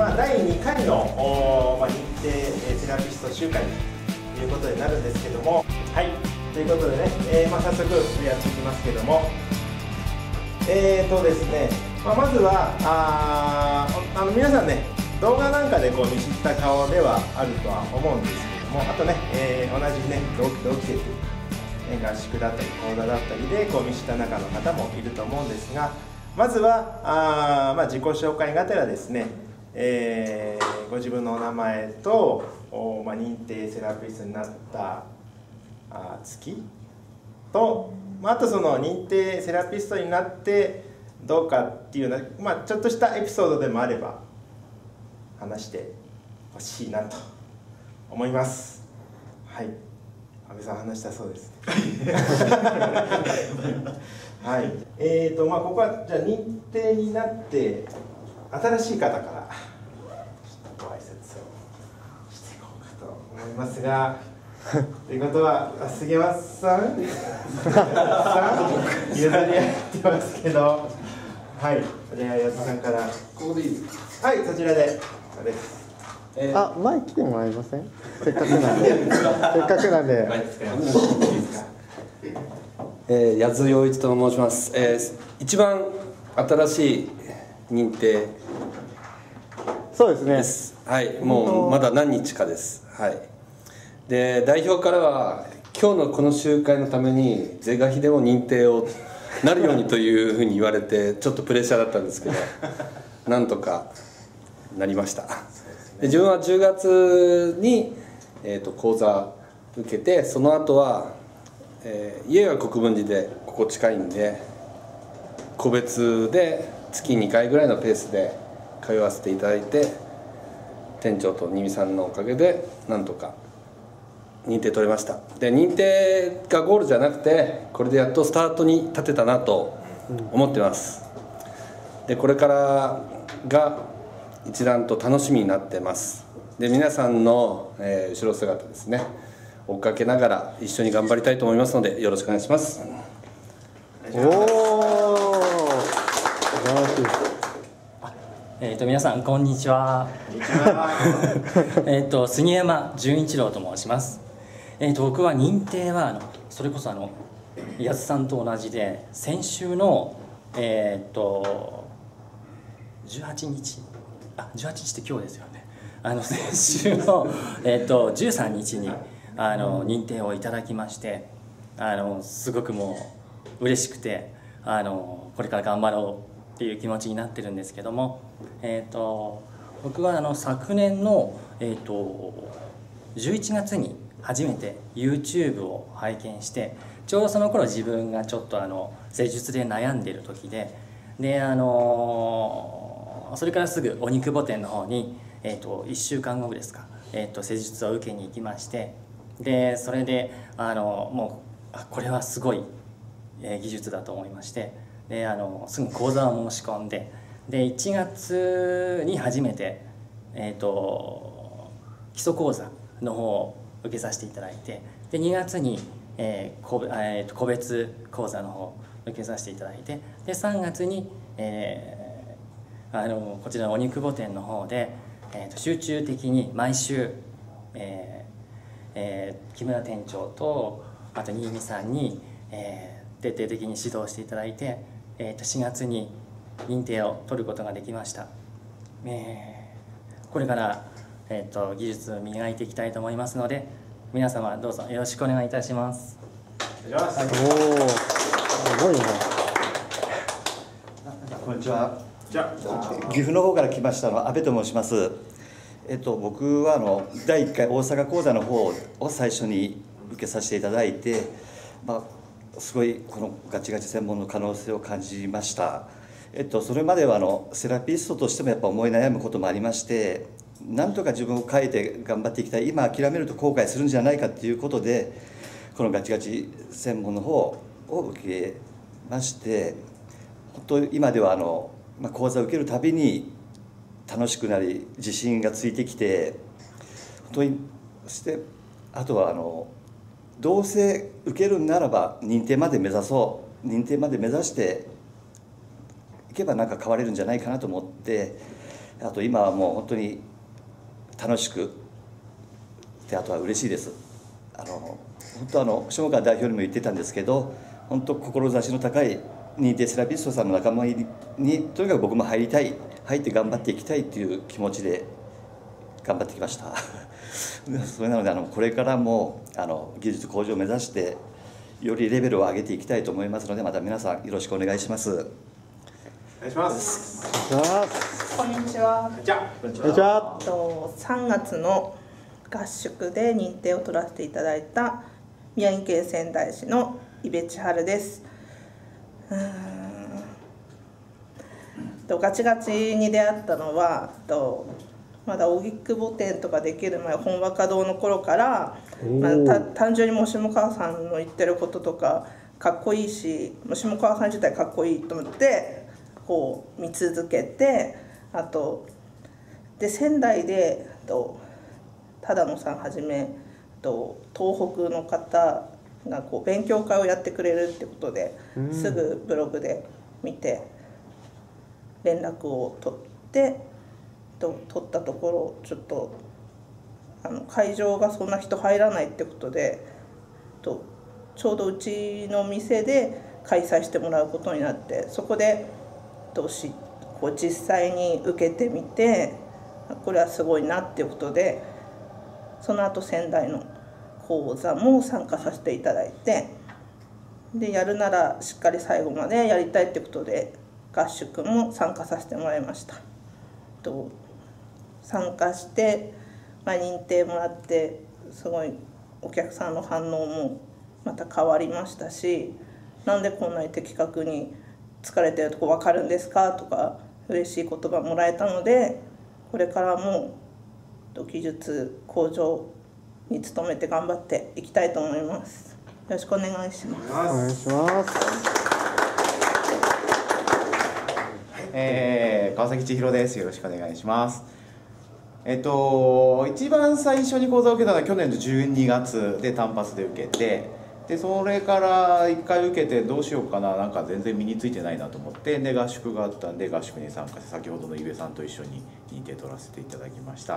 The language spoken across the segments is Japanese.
第2回の認定セラピスト集会ということになるんですけども、はい、ということでね、早速やっていきますけども、ですね、まずは皆さんね、動画なんかでこう見知った顔ではあるとは思うんですけども、あとね、同じね同期生という合宿だったり講座だったりでこう見知った中の方もいると思うんですが、まずは自己紹介がてらですね、ご自分のお名前と認定セラピストになった月と、あとその認定セラピストになってどうかっていうような、ちょっとしたエピソードでもあれば話してほしいなと思います。はい、安倍さん話したそうです。はい、ここはじゃあ認定になって新しい方からちょっとご挨拶をしていこうかと思いますが、ということは杉山さん譲り合ってますけど、はい、じゃあ安さんからここでいいですか。はい、そちらで。 前来てもらえません？せっかくなんで。せっかくなんで。 谷津陽一と申します。一番新しい認定そうですね。 です。はい、もうまだ何日かです。はい。で、代表からは今日のこの集会のために是が非でも認定をなるようにというふうに言われて、ちょっとプレッシャーだったんですけど、なんとかなりました。で、自分は10月に講座受けて、その後は家が国分寺でここ近いんで個別で月2回ぐらいのペースで通わせていただいて、店長と新見さんのおかげでなんとか認定取れました。で、認定がゴールじゃなくて、これでやっとスタートに立てたなと思ってます。で、これからが一段と楽しみになってます。で、皆さんの、後ろ姿ですね、追っかけながら一緒に頑張りたいと思いますので、よろしくお願いします。 おお、素晴らしい。 皆さんこんにちは。杉山純一郎と申します。僕は認定はそれこそ安さんと同じで、先週の18日って今日ですよね。先週の13日に認定をいただきまして、すごくもう嬉しくて、これから頑張ろうっていう気持ちになってるんですけども、僕は昨年の11月に初めて YouTube を拝見して、ちょうどその頃自分がちょっと施術で悩んでいる時で、それからすぐ鬼窪店の方に、1週間後ですか、施術を受けに行きまして、でそれでもうこれはすごい技術だと思いまして、ですぐ講座を申し込んで、1月に初めて、基礎講座の方を受けさせていただいて、で2月に、個別講座の方を受けさせていただいて、で3月に、こちらの鬼窪店の方で、集中的に毎週、木村店長とあと新見さんに、徹底的に指導していただいて、4月に認定を取ることができました。これから、技術を磨いていきたいと思いますので、皆様どうぞよろしくお願いいたします。 おお、すごいな。 こんにちは。岐阜の方から来ました阿部と申します。僕は第1回大阪講座の方を最初に受けさせていただいて、すごいこのガチガチ専門の可能性を感じました。それまではセラピストとしてもやっぱ思い悩むこともありまして、なんとか自分を変えて頑張っていきたい、今諦めると後悔するんじゃないかということでこのガチガチ専門の方を受けまして、本当今では講座を受けるたびに楽しくなり自信がついてきて、本当に、そしてあとはどうせ受けるならば認定まで目指そう、認定まで目指していけばなんか変われるんじゃないかなと思って、 あと今はもう本当に楽しくで、あとは嬉しいです。本当下川代表にも言ってたんですけど、本当志の高い認定セラピストさんの仲間にとにかく僕も入って頑張っていきたいという気持ちで頑張ってきましたそれなのでこれからも技術向上を目指してよりレベルを上げていきたいと思いますので、また皆さんよろしくお願いします。 お願いします。 こんにちは。 じゃあ、 こんにちは。 3月の合宿で認定を取らせていただいた宮城県仙台市の伊部千春です。ガチガチに出会ったのはまだ荻窪店とかできる前、本若堂の頃から、単純に下川さんの言ってることとかかっこいいし、下川さん自体かっこいいと思ってこう見続けて、あとで仙台で只野さんはじめ東北の方がこう勉強会をやってくれるってことで、すぐブログで見て連絡を取ったところ、ちょっと会場がそんな人入らないってことでちょうどうちの店で開催してもらうことになって、そこでこう実際に受けてみて、これはすごいなっていうことで、その後仙台の講座も参加させていただいて、でやるならしっかり最後までやりたいってことで合宿も参加させてもらいました。参加して、認定もらって、すごいお客さんの反応もまた変わりましたし、なんでこんなに的確に疲れてるとこ分かるんですかとか嬉しい言葉もらえたので、これからも技術向上に努めて頑張っていきたいと思います。よろしくお願いします。 お願いします。 川崎千尋です。よろしくお願いします。一番最初に講座を受けたのは去年の12月で単発で受けて、でそれから1回受けてどうしようかな、なんか全然身についてないなと思って、で合宿があったんで合宿に参加して、先ほどの伊部さんと一緒に認定取らせていただきました。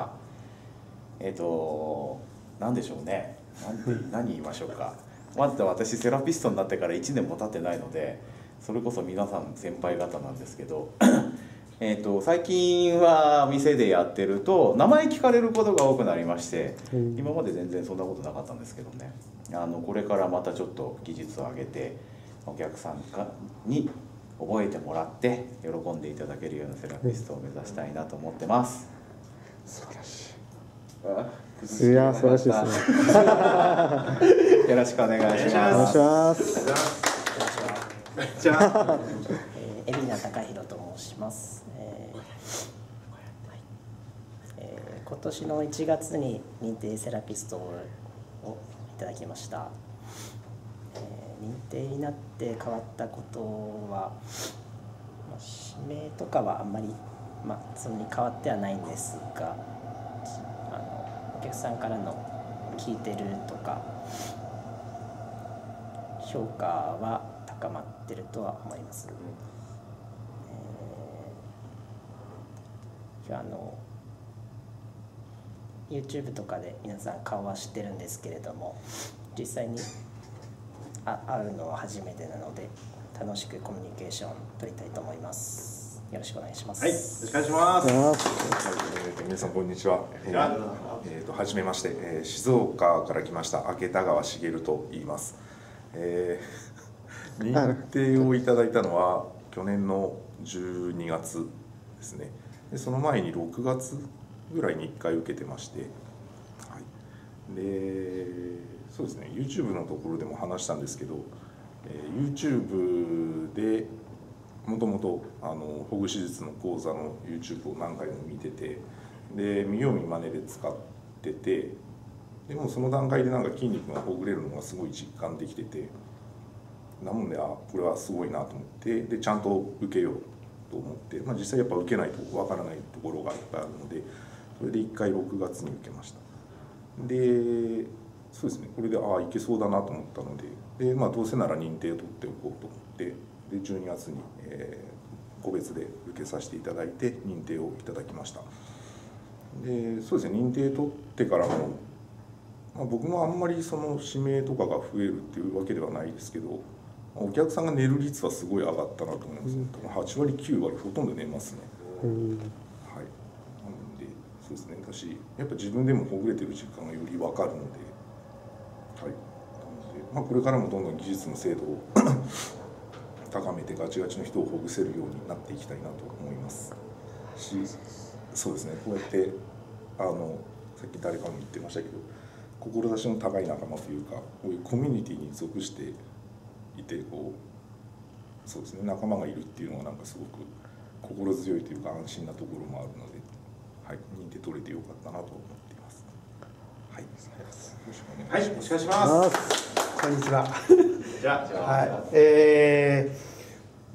何でしょうね、何言いましょうか。まず私セラピストになってから1年も経ってないので、それこそ皆さん先輩方なんですけど最近は店でやってると名前聞かれることが多くなりまして、今まで全然そんなことなかったんですけどね、これからまたちょっと技術を上げてお客さんに覚えてもらって喜んでいただけるようなセラピストを目指したいなと思ってます。 素晴らしい。いや素晴らしいですねよろしくお願いします。 お願いします。 じゃあ海老名貴弘と申します。今年の1月に認定セラピストをいただきました。認定になって変わったことは、指名とかはあんまり、そんなに変わってはないんですが、お客さんからの聞いてるとか評価は高まってるとは思います。YouTube とかで皆さん顔は知ってるんですけれども、実際に会うのは初めてなので、楽しくコミュニケーション取りたいと思います。よろしくお願いします。 はい、よろしくお願いします。 皆さんこんにちは。はじめまして、静岡から来ました明田川茂と言います。認定をいただいたのは去年の12月ですね。でその前に6月ぐらいに1回受けてまして、はい、でそうですね、 YouTube のところでも話したんですけど、YouTube でもともとほぐ手術の講座の YouTube を何回も見てて、で見よう見まねで使ってて、でもその段階でなんか筋肉がほぐれるのがすごい実感できてて、なのでこれはすごいなと思って、でちゃんと受けようと思って、実際やっぱ受けないとわからないところがいっぱいあるので、それで1回6月に受けました。でそうですね、これでいけそうだなと思ったので、どうせなら認定を取っておこうと思って、で12月に、 個別で受けさせていただいて認定をいただきました。でそうですね、認定取ってからも、僕もあんまりその指名とかが増えるっていうわけではないですけど、お客さんが寝る率はすごい上がったなと思います。8割9割ほとんど寝ますね。はい、なのでそうですね、私やっぱ自分でもほぐれてる実感がより分かるので、はい、なのでこれからもどんどん技術の精度を高めてガチガチの人をほぐせるようになっていきたいなと思いますし、そうですね、こうやってさっき誰かも言ってましたけど、志の高い仲間というか、こういうコミュニティに属していて、そうですね、仲間がいるっていうのがなんかすごく心強いというか安心なところもあるので、はい、認定取れてよかったなと思っています。はい、よろしくお願いします。 よろしくお願いします。 こんにちは。 じゃあ、 はい、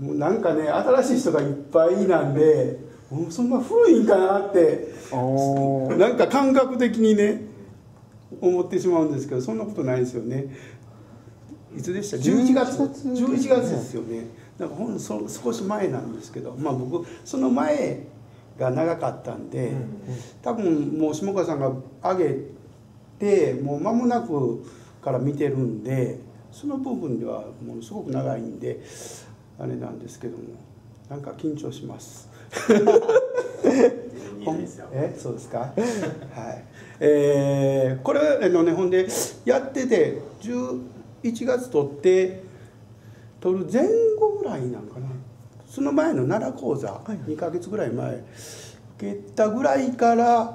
もうなんかね、新しい人がいっぱいなんで、もうそんな古いんかなってなんか感覚的にね思ってしまうんですけど、そんなことないですよね。いつでした？11月ですよね。なんか少し前なんですけど、僕その前が長かったんで、多分もう下川さんが上げてもう間もなくから見てるんで、その部分ではものすごく長いんであれなんですけども、なんか緊張します。そうですか。はい。これのね、ほんでやってて11月取る前後ぐらいなんかな。その前の奈良講座、2ヶ月ぐらい前受けたぐらいから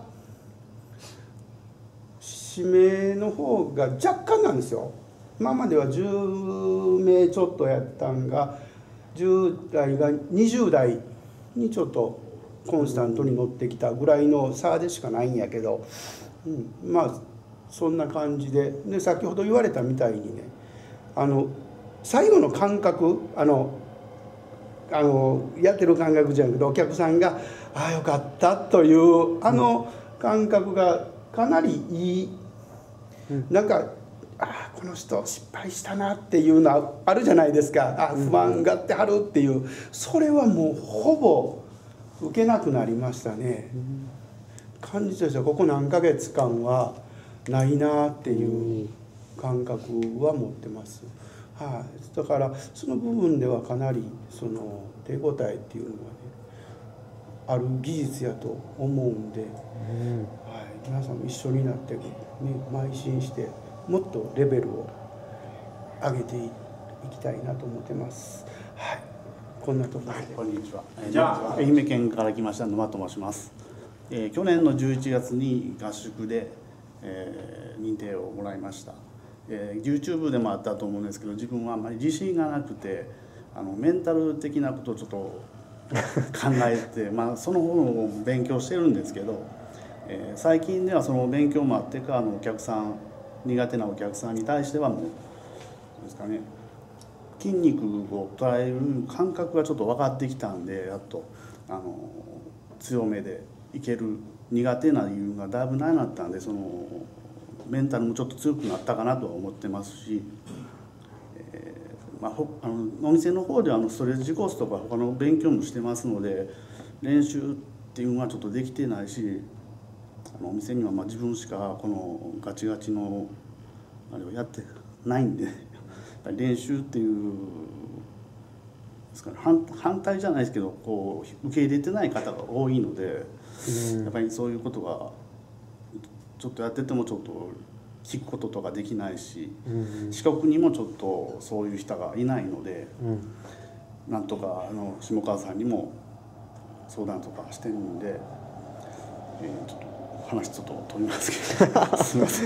指名の方が若干なんですよ。今までは10名ちょっとやったんが、10代が20代にちょっとコンスタントに乗ってきたぐらいの差でしかないんやけど、そんな感じで、先ほど言われたみたいにね、最後の感覚、やってる感覚じゃなくて、お客さんが「ああよかった」という感覚がかなりいい、なんか「ああこの人失敗したな」っていうのはあるじゃないですか。不安がってはるっていう、それはもうほぼ受けなくなりましたね。感じとしてはここ何ヶ月間はないなっていう感覚は持ってます。だからその部分ではかなりその手応えっていうのがねある技術やと思うんで、皆さんも一緒になってね邁進してもっとレベルを上げていきたいなと思ってます。こんなところで。 こんにちは。愛媛県から来ました沼と申します。去年の11月に合宿で、認定をもらいました。YouTube でもあったと思うんですけど、自分はあんまり自信がなくて、メンタル的なことをちょっと考えてその方を勉強してるんですけど、最近ではその勉強もあってかお客さん、苦手なお客さんに対してはもうですかね、筋肉を捉える感覚がちょっと分かってきたんで、やっと強めでいける、苦手な理由がだいぶなくなったんで、そのメンタルもちょっと強くなったかなとは思ってますし、お店の方ではストレッチコースとか他の勉強もしてますので、練習っていうのはちょっとできてないし、お店には自分しかこのガチガチのあれをやってないんで、やっぱり練習っていうですかね、反対じゃないですけど受け入れてない方が多いので、やっぱりそういうことがちょっとやっててもちょっと聞くこととかできないし、四国にもちょっとそういう人がいないので、なんとか下川さんにも相談とかしてるんで、ちょっと話ちょっと飛びますけどすみませ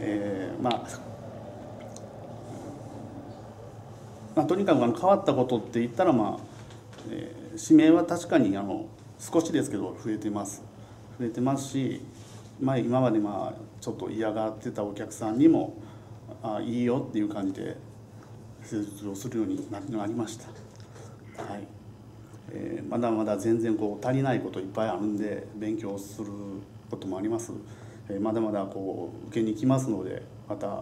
ん。とにかく変わったことって言ったら、指名は確かに少しですけど増えてますし、今までちょっと嫌がってたお客さんにもいいよっていう感じで施術をするようになりました。まだまだ全然足りないこといっぱいあるんで勉強することもあります。まだまだ受けに来ますので、また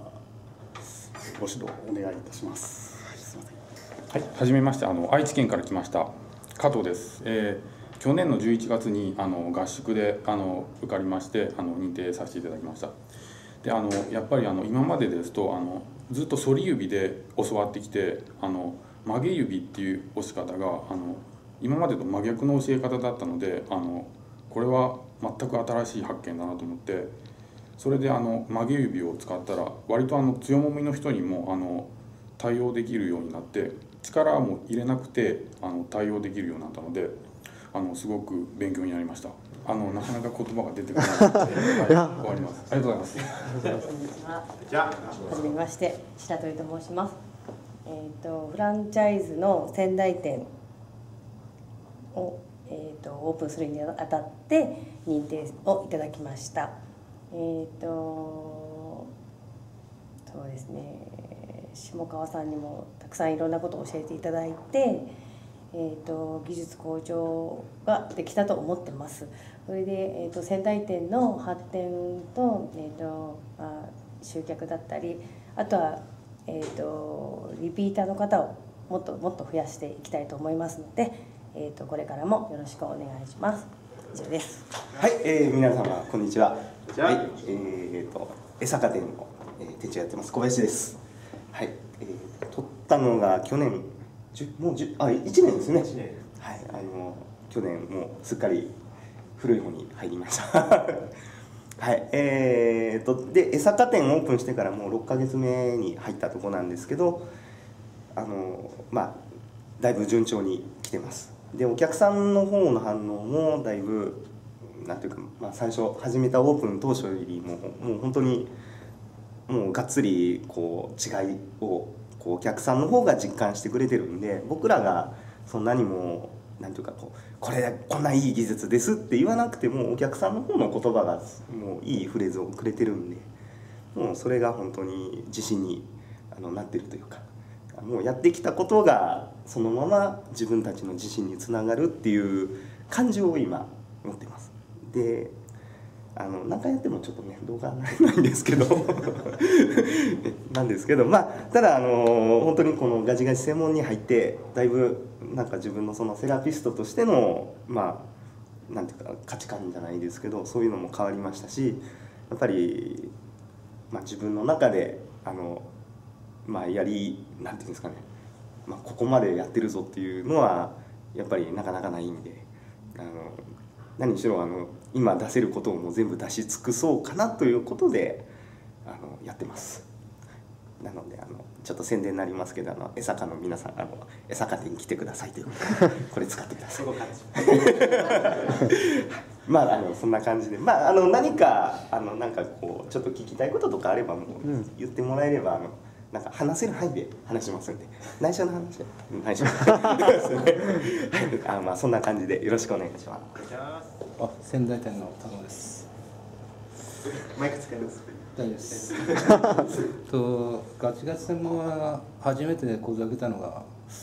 ご指導お願いいたします。 はい、はじめまして、愛知県から来ました加藤です。去年の11月に合宿で受かりまして認定させていただきました。でやっぱり今までですとずっと反り指で教わってきて曲げ指っていう押し方が今までと真逆の教え方だったのでこれは全く新しい発見だなと思って、それで曲げ指を使ったら割と強もみの人にも対応できるようになって、力も入れなくて対応できるようになったのですごく勉強になりました。なかなか言葉が出てこないので、はい、終わります。ありがとうございます。 こんにちは。じゃあ、はじめまして、白鳥と申します。フランチャイズの仙台店をオープンするにあたって認定をいただきました。そうですね。下川さんにもたくさんいろんなことを教えていただいて、技術向上ができたと思ってます。それで、仙台店の発展と、集客だったり、あとは、リピーターの方をもっともっと増やしていきたいと思いますので、これからもよろしくお願いします。以上です。 はい、皆様こんにちは。はい、江坂店の、店長やってます小林です。はい、取ったのが去年もう1年ですね。はい、去年もうすっかり古い方に入りました。はい、で江坂店オープンしてからもう6ヶ月目に入ったところなんですけど、だいぶ順調に来てます。でお客さんの方の反応もだいぶなんていうか、最初始めたオープン当初よりもう本当にもうがっつりこう違いをこうお客さんの方が実感してくれてるんで、僕らがそんなにもなんていうかこんないい技術ですって言わなくてもお客さんの方の言葉がもういいフレーズをくれてるんで、もうそれが本当に自信になってるというか、もうやってきたことがそのまま自分たちの自信につながるっていう感情を今持ってます。で何回やってもちょっとね動画ないんですけどなんですけど、ただ本当にこのガチガチ専門に入ってだいぶなんか自分のそのセラピストとしてのなんていうか価値観じゃないですけど、そういうのも変わりましたし、やっぱり自分の中でなんていうんですかね、ここまでやってるぞっていうのはやっぱりなかなかないんで、何しろ今出せることをもう全部出し尽くそうかなということでやってます。なのでちょっと宣伝になりますけど江坂の皆さん江坂店に来てくださいということでこれ使ってください。そんな感じで何かなんかこうちょっと聞きたいこととかあればもう言ってもらえればなんか話せる範囲で話しますんで、内緒の話で内緒そんな感じでよろしくお願いします。 仙台店の田野です。 マイク使います。 大丈夫です。ガチガチ専門は初めて講座を受けたのが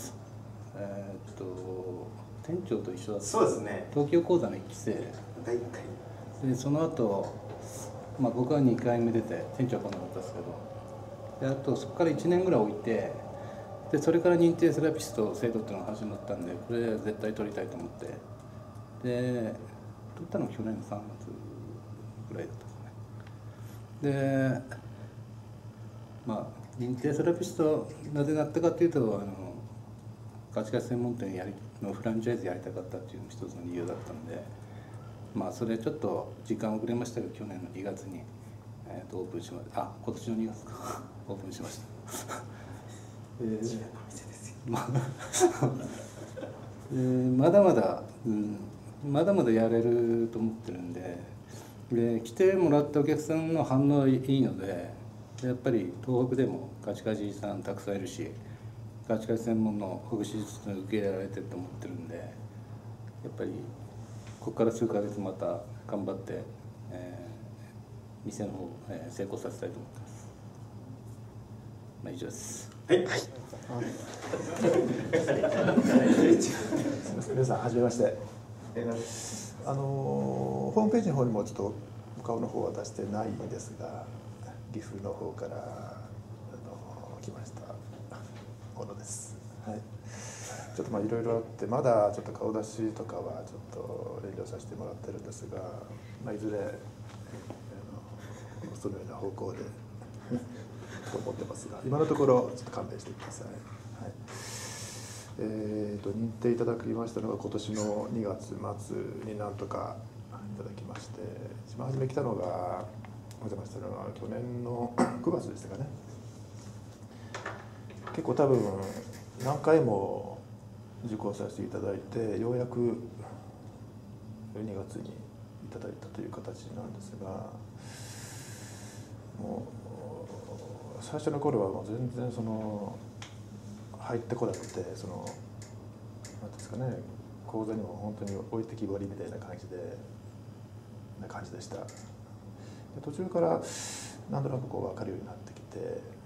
店長と一緒だった。 そうですね。 東京講座の1期生。でその後、僕は2回目出て店長は来なかったですけど、であとそこから1年ぐらい置いて、でそれから認定セラピスト制度っていうのが始まったんで、これ絶対取りたいと思って、で取ったのが去年の3月ぐらいだったですね。で認定セラピストなぜなったかというとガチガチ専門店のフランチャイズやりたかったっていうのも一つの理由だったので、それちょっと時間遅れましたけど、去年の2月に、オープンしました。今年の2月かオープンしました。まだまだやれると思ってるんで、来てもらったお客さんの反応はいいので、やっぱり東北でもガチガチさんたくさんいるし、ガチガチ専門のほぐし術を受け入れられてると思ってるんで、やっぱりここから数ヶ月また頑張って、店の方、成功させたいと思ってます。以上です。 はい。皆さんはじめまして。ホームページの方にもちょっとお顔の方は出してないんですが、岐阜の方から来ました小野です。はい。 ちょっといろいろあってまだちょっと顔出しとかはちょっと遠慮させてもらってるんですが、いずれそのような方向でと思ってますが、今のところちょっと勘弁してください。はい、認定いただきましたのが今年の2月末になんとかいただきまして、一番初め来たのがお邪魔したのが去年の9月でしたかね。結構多分何回も受講させていただいて、ようやく2月にいただいたという形なんですが、もう最初の頃はもう全然入ってこなくて、なんですかね、講座にも本当に置いてきぼりみたいな感じでした。で途中からなんとなく分かるようになってきて、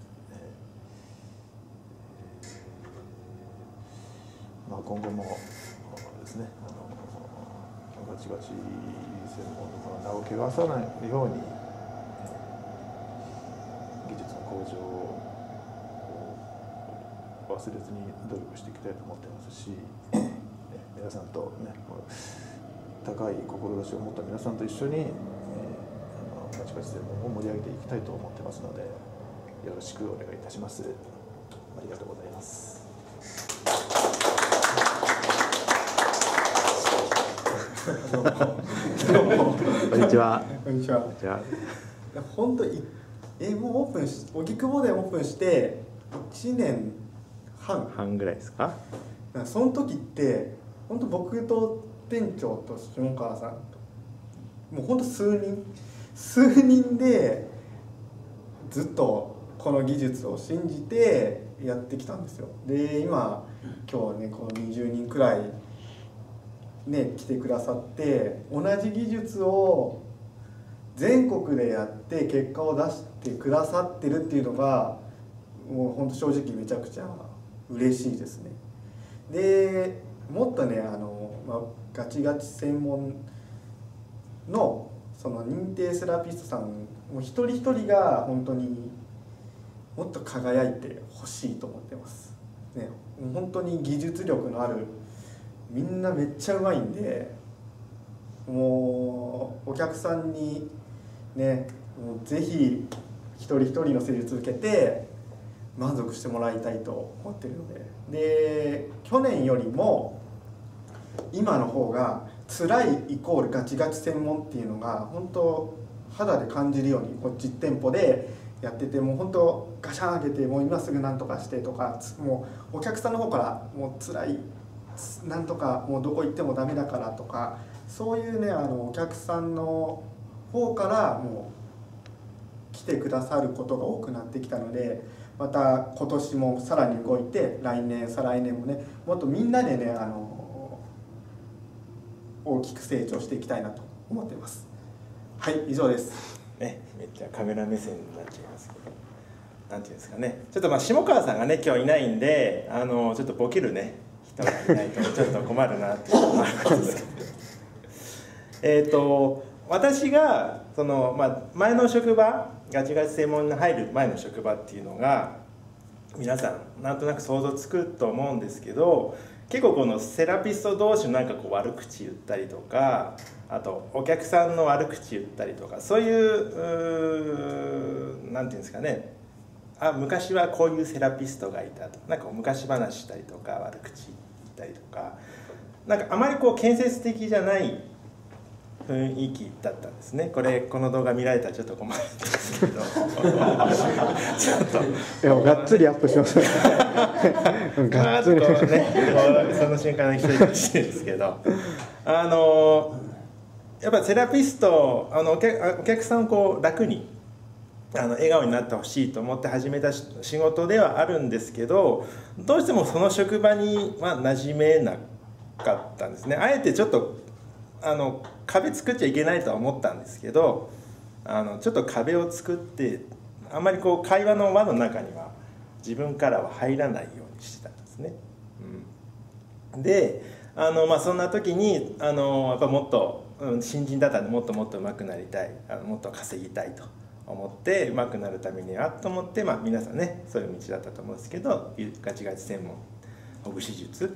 今後もですね、ガチガチ専門の名を汚さないように、技術の向上を忘れずに努力していきたいと思ってますし、皆さんとね、高い志を持った皆さんと一緒に、ガチガチ専門を盛り上げていきたいと思ってますので、よろしくお願いいたします。ありがとうございます。 どうもこんにちは。 こんにちは。本当もうオープンし、荻窪でオープンして1年半ぐらいですか。 その時って本当僕と店長と下川さんともう本当数人でずっとこの技術を信じてやってきたんですよ。で今日ねこの20人くらいね、来てくださって同じ技術を全国でやって結果を出してくださってるっていうのがもう本当正直めちゃくちゃ嬉しいですね。でもっとねガチガチ専門のその認定セラピストさんも一人一人が本当にもっと輝いてほしいと思ってます、ね、本当に技術力のあるみんなめっちゃうまいんで、もうお客さんにねもうぜひ一人一人の施術受けて満足してもらいたいと思ってるので、去年よりも今の方が辛いイコールガチガチ専門っていうのが本当肌で感じるようにこっち店舗でやってて、もう本当ガシャン開けてもう今すぐなんとかしてとか、もうお客さんの方からもう辛いなんとかもうどこ行ってもダメだからとか、そういうねお客さんの方からもう来てくださることが多くなってきたので、また今年もさらに動いて来年再来年もねもっとみんなでね大きく成長していきたいなと思っています。はい以上ですね。めっちゃカメラ目線になっちゃいますけど、なんていうんですかね、ちょっと下川さんがね今日いないんでちょっとボケるね人がいないとちょっと困るなっていうのもあるんですけど私が前の職場ガチガチ専門に入る前の職場っていうのが皆さんなんとなく想像つくと思うんですけど、結構このセラピスト同士の悪口言ったりとか、あとお客さんの悪口言ったりとか、そういうなんていうんですかね、昔はこういうセラピストがいたと昔話したりとか悪口言ったりとか、あまり牽制的じゃない雰囲気だったんですね。この動画見られたらちょっと困るんですけどちょっとがっつりアップしますがっつりねその瞬間に一人ほしいですけどやっぱセラピストお客さんを楽に笑顔になってほしいと思って始めた仕事ではあるんですけど、どうしてもその職場には馴染めなかったんですね。あえてちょっと壁作っちゃいけないとは思ったんですけど、ちょっと壁を作ってあんまり会話の輪の中には自分からは入らないようにしてたんですね。でそんな時にやっぱもっと、新人だったんでもっともっと上手くなりたい、もっと稼ぎたいと思って上手くなるためにはと思って、皆さんねそういう道だったと思うんですけど、ガチガチ専門ほぐし術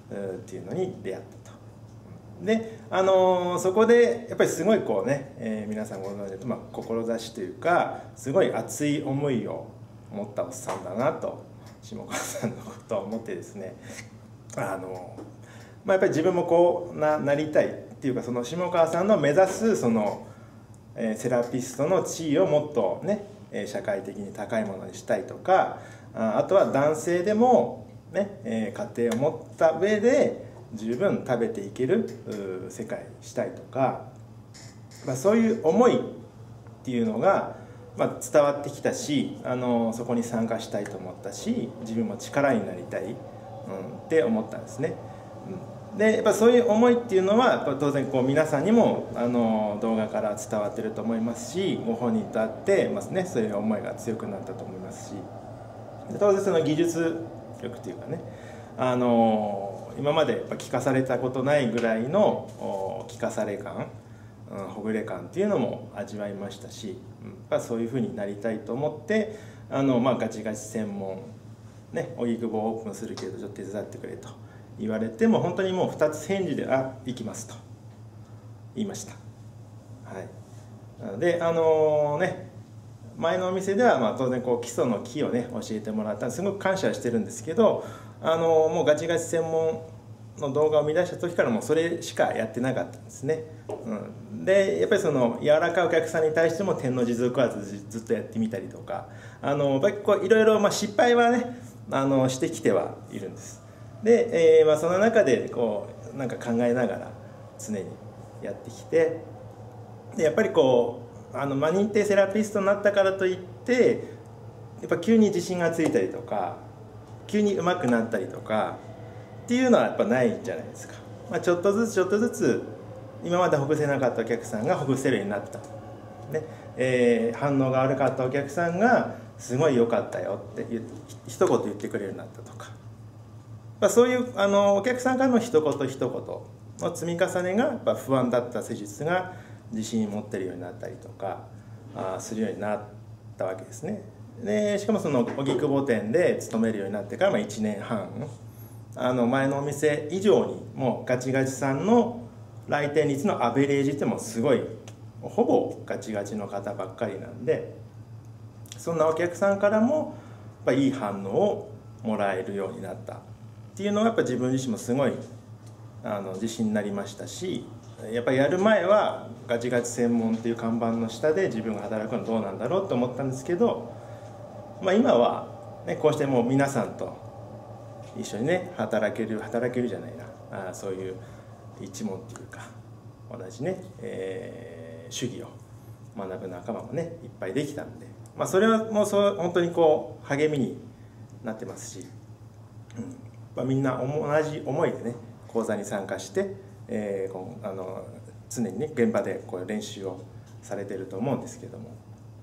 っていうのに出会ったと。でそこでやっぱりすごいこうね、皆さんご存知のと、志というかすごい熱い思いを持ったおっさんだなと下川さんのことを思ってですね、やっぱり自分もこう なりたいっていうか、その下川さんの目指すその、セラピストの地位をもっとね社会的に高いものにしたいとか、あとは男性でもね、家庭を持った上で十分食べていける世界にしたいとか、そういう思いっていうのが、伝わってきたし、そこに参加したいと思ったし、自分も力になりたい、って思ったんですね。でやっぱそういう思いっていうのはやっぱ当然こう皆さんにも動画から伝わってると思いますし、ご本人と会ってますね、そういう思いが強くなったと思いますし、当然その技術力っていうかね、今までやっぱ聞かされたことないぐらいの聞かされ感、ほぐれ感っていうのも味わいましたし、そういうふうになりたいと思ってガチガチ専門ね、荻窪をオープンするけどちょっと手伝ってくれと言われても、本当にもう2つ返事で「あ、行きます」と言いました。はい、なので前のお店では当然こう基礎の木をね教えてもらったんですごく感謝してるんですけど、もうガチガチ専門の動画を見出した時からもうそれしかやってなかったんですね。でやっぱりその柔らかいお客さんに対しても天の持続はずっとやってみたりとか、やっぱりこういろいろ失敗はねしてきてはいるんです。で、その中でこうなんか考えながら常にやってきて、でやっぱりこう認定セラピストになったからといってやっぱ急に自信がついたりとか急に上手くなったりとかっていうのはやっぱないじゃないですか。ちょっとずつちょっとずつ今までほぐせなかったお客さんがほぐせるようになった、ね反応が悪かったお客さんがすごい良かったよって一言言ってくれるようになったとか、そういうお客さんからの一言一言の積み重ねがやっぱ不安だった施術が自信持ってるようになったりとかするようになったわけですね。でしかもその荻窪店で勤めるようになってから1年半前のお店以上にもうガチガチさんの来店率のアベレージってもすごいほぼガチガチの方ばっかりなんで、そんなお客さんからもやっぱいい反応をもらえるようになったっていうのがやっぱ自分自身もすごい自信になりましたし、やっぱりやる前はガチガチ専門っていう看板の下で自分が働くのどうなんだろうと思ったんですけど、今は、ね、こうしてもう皆さんと一緒にね働けるじゃないな、そういう一門っていうか同じね、主義を学ぶ仲間もねいっぱいできたんで、それはもう本当にこう励みになってますし、みんな同じ思いでね講座に参加して、常にね現場でこう練習をされてると思うんですけども、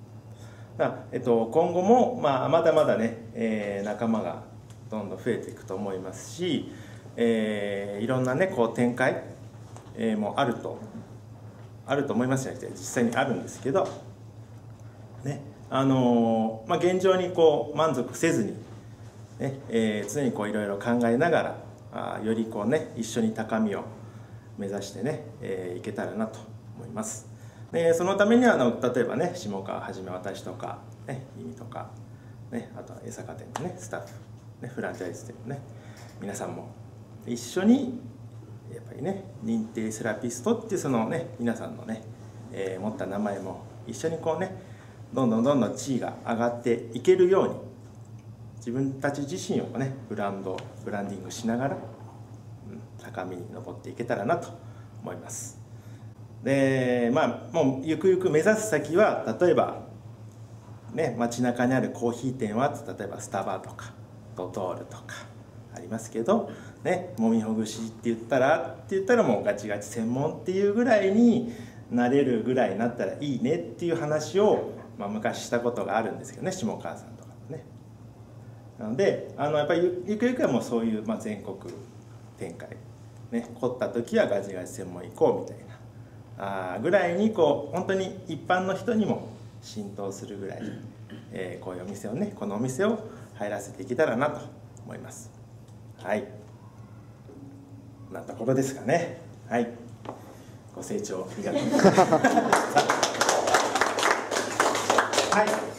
今後も、まだまだね、仲間がどんどん増えていくと思いますし、いろんなねこう展開、もあると思いますじゃなくて実際にあるんですけど、ね現状にこう満足せずに、ね常にこういろいろ考えながらよりこうね一緒に高みを目指してね、いけたらなと思います。でそのためには例えばね下川はじめ私とかね意味とかね、あとは江坂店のねスタッフ、ね、フランチャイズ店のね皆さんも一緒にやっぱりね認定セラピストっていうそのね皆さんのね、持った名前も一緒にこうねどんどん地位が上がっていけるように自分たち自身をねブランディングしながら、高みに登っていけたらなと思います。でもうゆくゆく目指す先は例えばね街中にあるコーヒー店は例えばスタバとかドトールとかありますけどね、もみほぐしって言ったらもうガチガチ専門っていうぐらいになれるぐらいになったらいいねっていう話を、昔したことがあるんですけどね、下川さんとかもね。なのでやっぱりゆくゆくはもうそういう、全国展開ね、凝った時はガチガチ専門行こうみたいなぐらいにこう本当に一般の人にも浸透するぐらい、こういうお店をねこのお店を入らせていけたらなと思います。はい。 んなところですかね。はい、ご清聴ありがとうございました。はい。